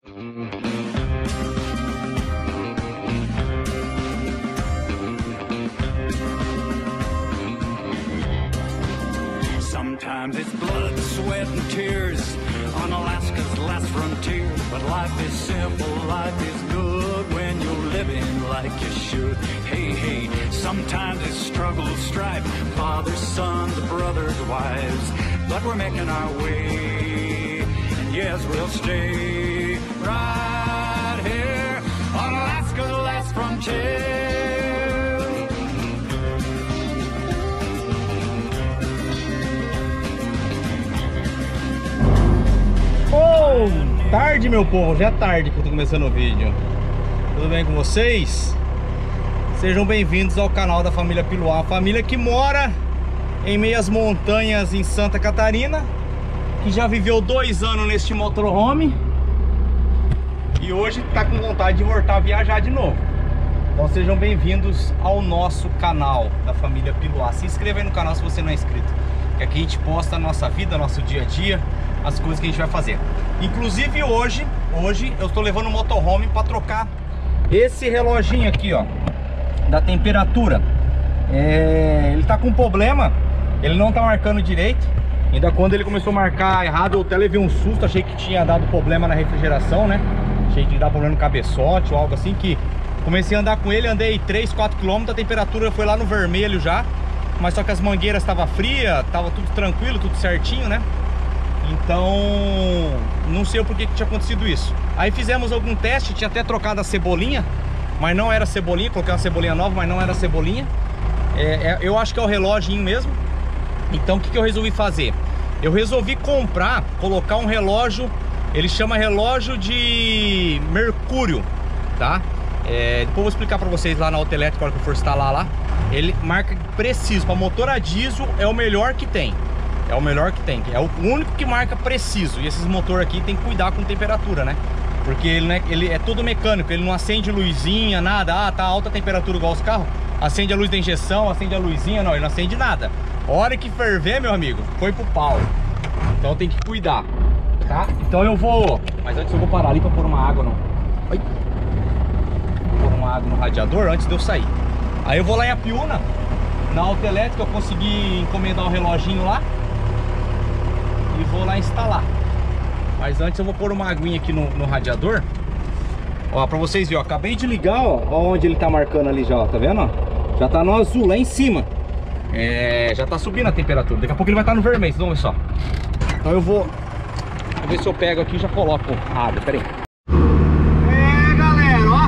Sometimes it's blood, sweat and tears on Alaska's last frontier. But life is simple, life is good when you're living like you should. Hey, hey, sometimes it's struggle, strife, fathers, sons, brothers, wives. But we're making our way, and yes, we'll stay right here on Alaska's last frontier. Oh, tarde, meu povo, já é tarde que eu tô começando o vídeo. Tudo bem com vocês? Sejam bem-vindos ao canal da família Piluá, a família que mora em meias montanhas em Santa Catarina, que já viveu 2 anos neste motorhome e hoje tá com vontade de voltar a viajar de novo. Então sejam bem-vindos ao nosso canal da família Piluá. Se inscreva aí no canal se você não é inscrito, que aqui a gente posta a nossa vida, nosso dia a dia, as coisas que a gente vai fazer. Inclusive hoje eu estou levando o motorhome para trocar esse reloginho aqui, ó, da temperatura. Ele tá com problema, ele não tá marcando direito. Ainda quando ele começou a marcar errado, eu até levei um susto, achei que tinha dado problema na refrigeração, né? Achei que ia dar problema no cabeçote ou algo assim, que comecei a andar com ele, andei 3, 4 km, a temperatura foi lá no vermelho já, mas só que as mangueiras estavam frias, tava tudo tranquilo, tudo certinho, né? Então, não sei o porquê que tinha acontecido isso. Aí fizemos algum teste, tinha até trocado a cebolinha, mas não era cebolinha, coloquei uma cebolinha nova, mas não era cebolinha. Eu acho que é o reloginho mesmo. Então o que eu resolvi fazer? Eu resolvi colocar um relógio, ele chama relógio de mercúrio, tá? Depois eu vou explicar pra vocês lá na autoelétrica, a hora que eu for instalar lá. Ele marca preciso, para motor a diesel é o melhor que tem. É o melhor que tem, é o único que marca preciso. E esses motores aqui tem que cuidar com temperatura, né? Porque ele é todo mecânico, ele não acende luzinha, nada. Ah, tá alta temperatura igual os carros, acende a luz da injeção, acende a luzinha. Não, ele não acende nada. A hora que ferver, meu amigo, foi pro pau. Então tem que cuidar, tá? Então eu vou... Mas antes eu vou parar ali pra pôr uma água no... Ai. Vou pôr uma água no radiador antes de eu sair. Aí eu vou lá em Apiúna, na autoelétrica, eu consegui encomendar o reloginho lá e vou lá instalar. Mas antes eu vou pôr uma aguinha aqui no radiador. Ó, pra vocês verem, ó, acabei de ligar, ó onde ele tá marcando ali já, ó, tá vendo, ó? Já tá no azul, lá em cima. Já tá subindo a temperatura. Daqui a pouco ele vai estar no vermelho, vocês vão ver só. Então eu vou ver se eu pego aqui e já coloco a água, pera aí. Galera, ó,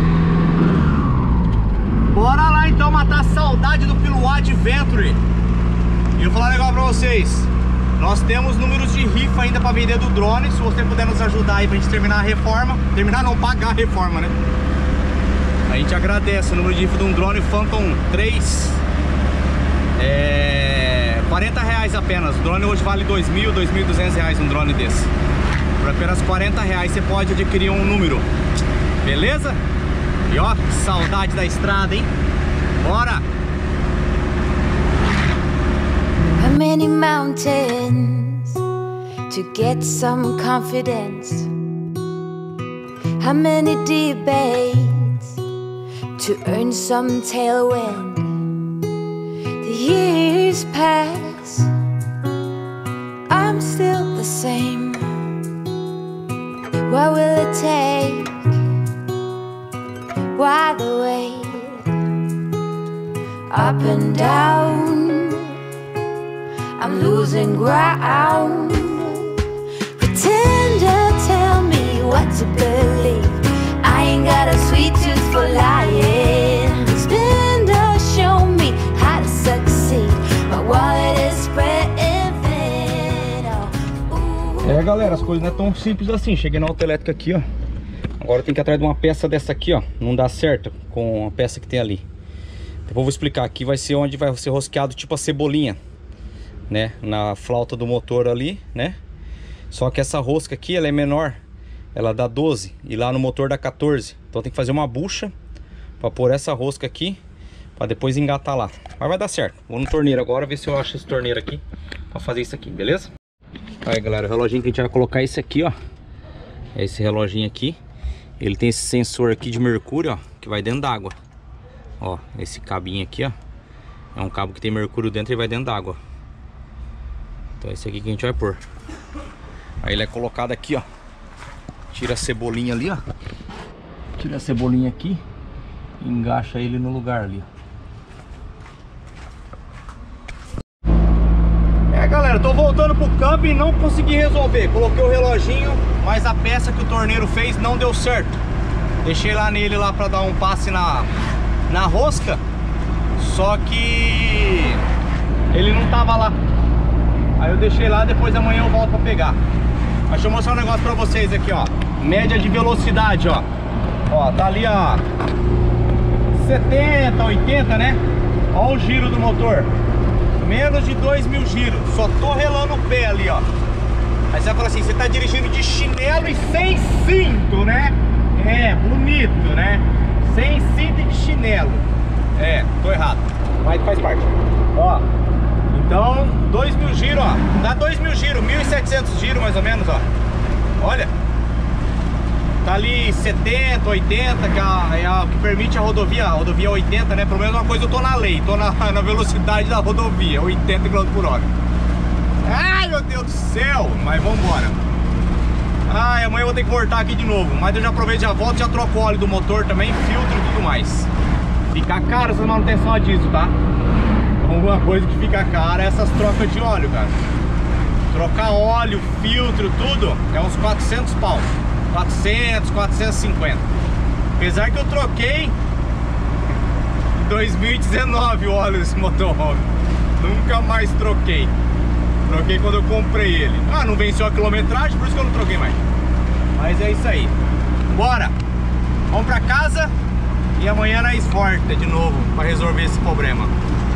bora lá então matar a saudade do Piluá Adventure. E eu vou falar um negócio pra vocês. Nós temos números de rifa ainda para vender do drone. Se você puder nos ajudar aí pra gente terminar a reforma. Terminar não, pagar a reforma, né? A gente agradece. O número de rifa de um drone Phantom 3 R$40 apenas. O drone hoje vale R$2.000, R$2.200 um drone desse. Por apenas R$40 você pode adquirir um número. Beleza? E ó, que saudade da estrada, hein? Bora! How many mountains to get some confidence? How many debates to earn some tailwind? The years pass, I'm still the same. What will it take? Why the wait? Up and down, I'm losing ground. Pretend to tell me what to believe. I ain't got a sweet tooth for lying. Spend or show me how to succeed. My wallet is spreading thin. Galera, as coisas não é tão simples assim. Cheguei na autoelétrica aqui, ó. Agora tem que ir atrás de uma peça dessa aqui, ó. Não dá certo com a peça que tem ali. Depois eu vou explicar. Aqui vai ser onde vai ser rosqueado tipo a cebolinha, né, na flauta do motor ali, né? Só que essa rosca aqui, ela é menor, ela dá 12 e lá no motor dá 14. Então tem que fazer uma bucha para pôr essa rosca aqui, para depois engatar lá. Mas vai dar certo. Vou no torneiro agora, ver se eu acho esse torneiro aqui para fazer isso aqui, beleza? Aí galera, o reloginho que a gente vai colocar é esse aqui, ó. É esse reloginho aqui. Ele tem esse sensor aqui de mercúrio, ó, que vai dentro d'água. Ó, esse cabinho aqui, ó, é um cabo que tem mercúrio dentro e vai dentro d'água. Então esse aqui que a gente vai pôr. Aí ele é colocado aqui, ó. Tira a cebolinha ali, ó. Tira a cebolinha aqui e engacha ele no lugar ali, ó. Galera, tô voltando pro campo e não consegui resolver. Coloquei o reloginho, mas a peça que o torneiro fez não deu certo. Deixei lá nele lá pra dar um passe na rosca, só que ele não tava lá. Aí eu deixei lá, depois amanhã eu volto pra pegar. Mas deixa eu mostrar um negócio pra vocês aqui, ó. Média de velocidade, ó. Ó, tá ali, ó, 70, 80, né? Ó o giro do motor. Menos de 2.000 giros. Só tô relando o pé ali, ó. Aí você vai falar assim, você tá dirigindo de chinelo e sem cinto, né? É, bonito, né? Sem cinto e de chinelo. É, tô errado, mas faz parte. Ó, então 2.000 giros, ó. Dá 2.000 giros, 1.700 giros mais ou menos, ó. Olha, tá ali 70, 80, que é o que permite a rodovia 80, né? Pelo menos uma coisa, eu tô na lei, tô na velocidade da rodovia, 80 km por hora. Ai, meu Deus do céu, mas vambora. Ai, amanhã eu vou ter que voltar aqui de novo, mas eu já aproveito, já volto, já troco o óleo do motor também, filtro e tudo mais. Fica caro essa manutenção a diesel, tá? Uma coisa que fica cara é essas trocas de óleo, cara. Trocar óleo, filtro, tudo, é uns 400 pau. 400, 450. Apesar que eu troquei em 2019 o óleo desse motorhome. Nunca mais troquei. Troquei quando eu comprei ele. Ah, não venceu a quilometragem, por isso que eu não troquei mais. Mas é isso aí. Bora! Vamos pra casa e amanhã nós volta de novo para resolver esse problema.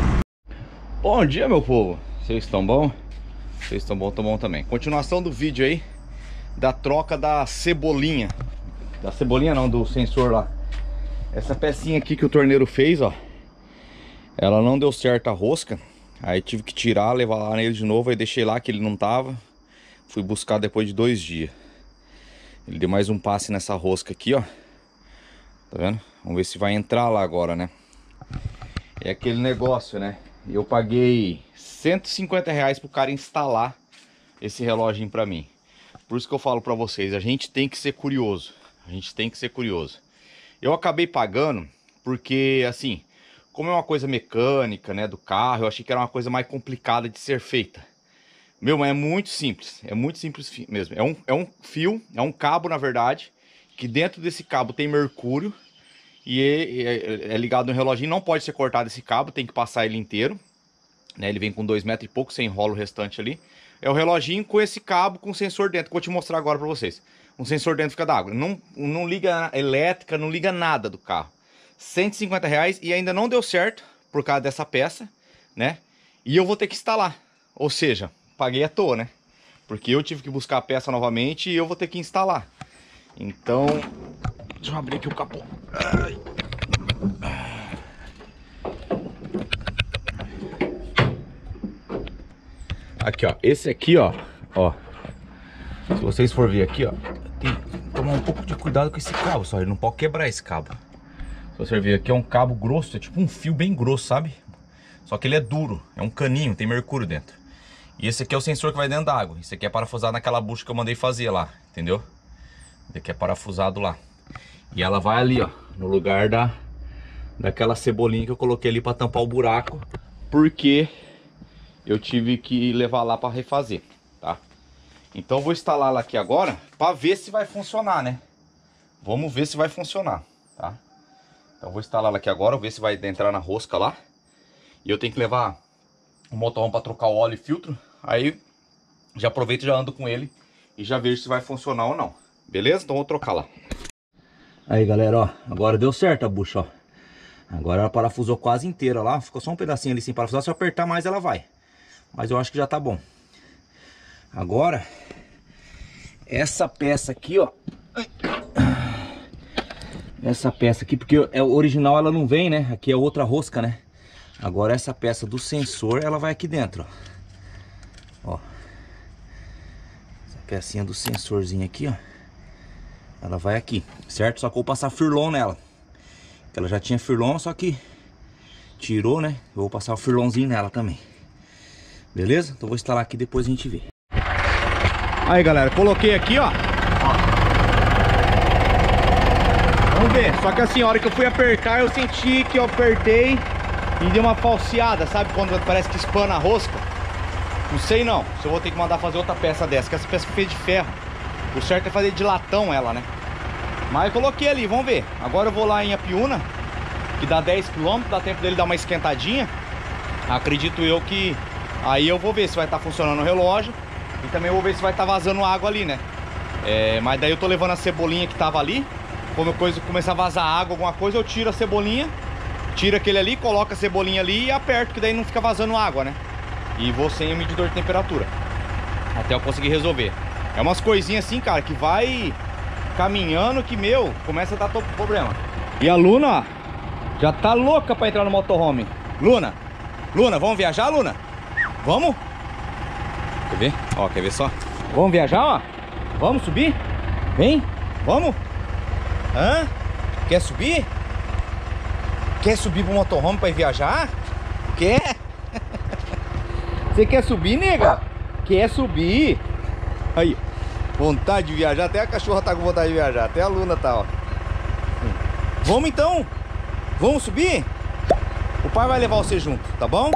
Bom dia, meu povo. Vocês estão bom? Vocês estão bom, tô bom também. Continuação do vídeo aí da troca da cebolinha. Da cebolinha não, do sensor lá. Essa pecinha aqui que o torneiro fez, ó, ela não deu certo a rosca. Aí tive que tirar, levar lá nele de novo. Aí deixei lá que ele não tava. Fui buscar depois de 2 dias. Ele deu mais um passe nessa rosca aqui, ó. Tá vendo? Vamos ver se vai entrar lá agora, né? É aquele negócio, né? Eu paguei R$150 pro cara instalar esse relógio pra mim. Por isso que eu falo pra vocês, a gente tem que ser curioso. A gente tem que ser curioso. Eu acabei pagando porque, assim, como é uma coisa mecânica, né, do carro, eu achei que era uma coisa mais complicada de ser feita. Meu, mas é muito simples mesmo. É um fio, é um cabo, na verdade, que dentro desse cabo tem mercúrio e é ligado no reloginho. Não pode ser cortado esse cabo, tem que passar ele inteiro, né? Ele vem com 2 metros e pouco, você enrola o restante ali. É o reloginho com esse cabo com sensor dentro, que eu vou te mostrar agora pra vocês. Um sensor dentro fica d'água. Não liga elétrica, não liga nada do carro. R$150 e ainda não deu certo por causa dessa peça, né? E eu vou ter que instalar. Ou seja, paguei à toa, né? Porque eu tive que buscar a peça novamente e eu vou ter que instalar. Então, deixa eu abrir aqui o capô. Ai. Aqui, ó. Esse aqui, ó. Se vocês for ver aqui, ó, tem que tomar um pouco de cuidado com esse cabo, só. Ele não pode quebrar esse cabo. Se você ver aqui, é um cabo grosso, é tipo um fio bem grosso, sabe? Só que ele é duro, é um caninho, tem mercúrio dentro. E esse aqui é o sensor que vai dentro da água. Esse aqui é parafusado naquela bucha que eu mandei fazer lá, entendeu? Esse aqui é parafusado lá. E ela vai ali, ó, no lugar daquela cebolinha que eu coloquei ali pra tampar o buraco, porque eu tive que levar lá pra refazer, tá? Então eu vou instalar ela aqui agora pra ver se vai funcionar, né? Vamos ver se vai funcionar, tá? Então eu vou instalar ela aqui agora, ver se vai entrar na rosca lá. E eu tenho que levar o motorhome para trocar o óleo e filtro. Aí já aproveito e já ando com ele e já vejo se vai funcionar ou não. Beleza? Então vou trocar lá. Aí galera, ó, agora deu certo a bucha, ó. Agora ela parafusou quase inteira lá. Ficou só um pedacinho ali sem parafusar. Se eu apertar mais ela vai. Mas eu acho que já tá bom. Agora essa peça aqui, ó. Essa peça aqui, porque é original, ela não vem, né? Aqui é outra rosca, né? Agora essa peça do sensor, ela vai aqui dentro, ó. Essa pecinha do sensorzinho aqui, ó. ela vai aqui, certo? Só que eu vou passar furlon nela. Ela já tinha furlon, só que tirou, né? Eu vou passar o furlonzinho nela também. Beleza? Então vou instalar aqui, depois a gente vê. Aí, galera, coloquei aqui, ó. Vamos ver. Só que assim, a hora que eu fui apertar, eu senti que eu apertei e deu uma falseada, sabe? Quando parece que espana a rosca. Não sei não, se eu vou ter que mandar fazer outra peça dessa, que essa peça foi feita de ferro. O certo é fazer de latão ela, né? Mas eu coloquei ali, vamos ver. Agora eu vou lá em Apiúna, que dá 10 km, dá tempo dele dar uma esquentadinha. Acredito eu que aí eu vou ver se vai estar funcionando o relógio. E também vou ver se vai estar vazando água ali, né? Mas daí eu tô levando a cebolinha que tava ali. Quando começar a vazar água, alguma coisa, eu tiro a cebolinha, tiro aquele ali, coloco a cebolinha ali e aperto, que daí não fica vazando água, né? E vou sem o medidor de temperatura até eu conseguir resolver. É umas coisinhas assim, cara, que vai caminhando que, meu, começa a dar todo problema. E a Luna, ó, já tá louca pra entrar no motorhome. Luna, vamos viajar, Luna? Vamos? Quer ver? Ó, quer ver só? Vamos viajar, ó? Vamos subir? Vem, vamos? Hã? Quer subir? Quer subir pro motorhome pra ir viajar? Quer? Você quer subir, nega? Quer subir? Aí, vontade de viajar. Até a cachorra tá com vontade de viajar. Até a Luna tá, ó. Vamos então? Vamos subir? O pai vai levar você junto, tá bom?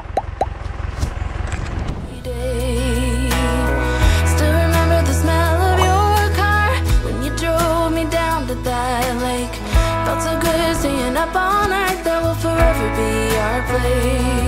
Felt so good staying up all night. That will forever be our place.